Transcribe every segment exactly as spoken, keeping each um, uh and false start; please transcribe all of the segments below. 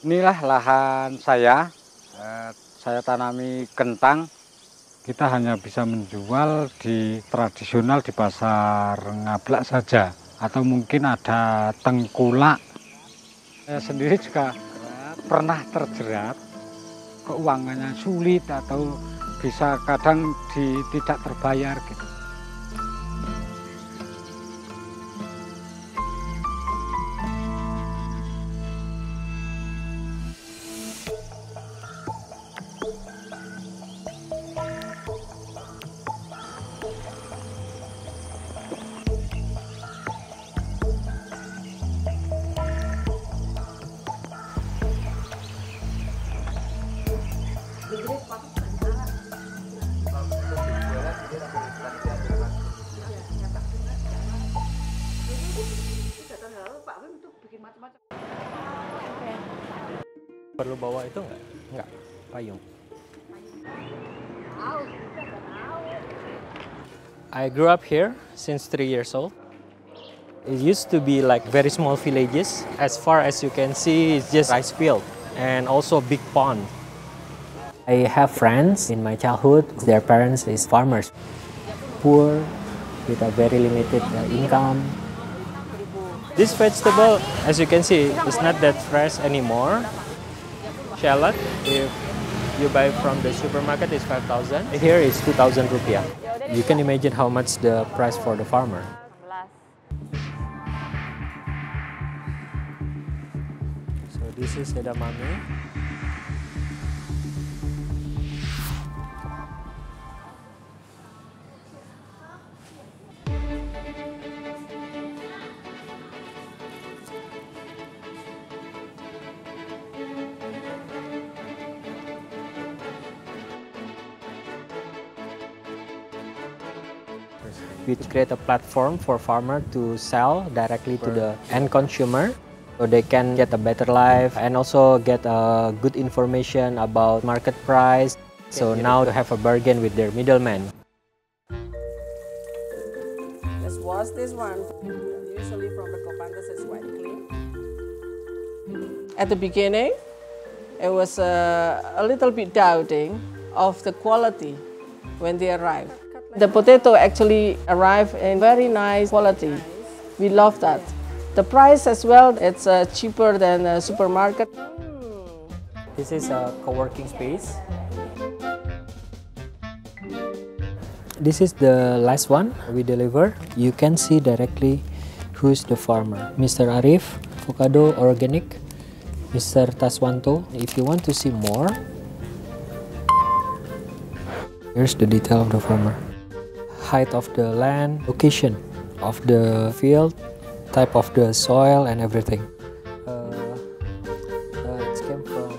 Inilah lahan saya, eh, saya tanami kentang. Kita hanya bisa menjual di tradisional di pasar ngablak saja, atau mungkin ada tengkulak. Saya sendiri juga pernah terjerat, keuangannya sulit atau bisa kadang di, tidak terbayar gitu. Perlu bawa itu enggak? Enggak, payung. I grew up here since three years old. It used to be like very small villages. As far as you can see, it's just rice field and also a big pond. I have friends in my childhood. Their parents is farmers, poor with a very limited uh, income. This vegetable, as you can see, is not that fresh anymore. Shallot, if you buy from the supermarket, is five thousand. Here is two thousand rupiah. You can imagine how much the price for the farmer. So this is edamame. We create a platform for farmers to sell directly to the end consumer, so they can get a better life and also get a good information about market price. So now they have a bargain with their middlemen. Let's wash this one. Usually from the copantas is quite clean. At the beginning, it was uh, a little bit doubting of the quality when they arrived. The potato actually arrived in very nice quality. We love that. The price as well, it's uh, cheaper than a supermarket. This is a co-working space. This is the last one we deliver. You can see directly who's the farmer. Mister Arif, Avocado Organic, Mister Taswanto. If you want to see more, here's the detail of the farmer. Height of the land, location of the field, type of the soil, and everything. Uh, uh, it came from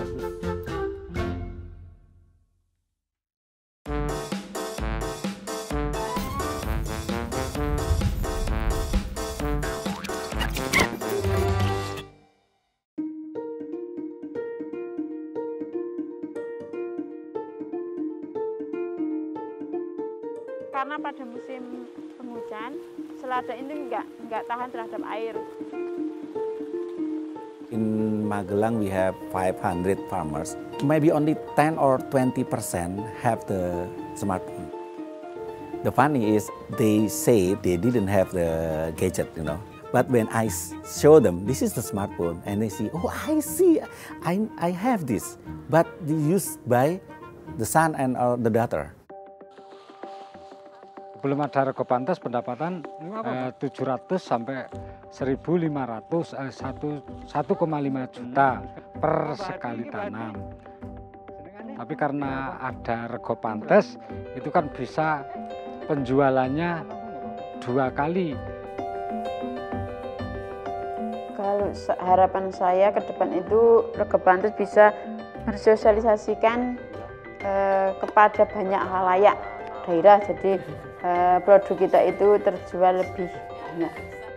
Karena pada musim penghujan, selada ini enggak, enggak tahan terhadap air. In Magelang, we have five hundred farmers. Maybe only ten or twenty percent have the smartphone. The funny is, they say they didn't have the gadget, you know. But when I show them, this is the smartphone, and they see, oh, I see, I, I have this. But used by the son and or the daughter. Belum ada rego pantas pendapatan eh, tujuh ratus sampai seribu lima ratus, eh, satu koma lima juta per sekali tanam. Tapi karena ada rego pantas, itu kan bisa penjualannya dua kali. Kalau harapan saya ke depan itu rego pantas bisa bersosialisasikan eh, kepada banyak halayak daerah, jadi Uh, produk kita itu terjual lebih banyak.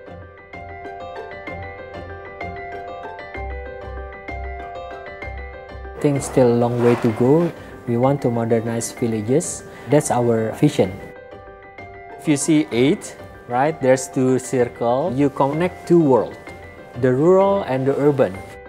I think still a long way to go. We want to modernize villages. That's our vision. If you see eight, right, there's two circles. You connect two worlds, the rural and the urban.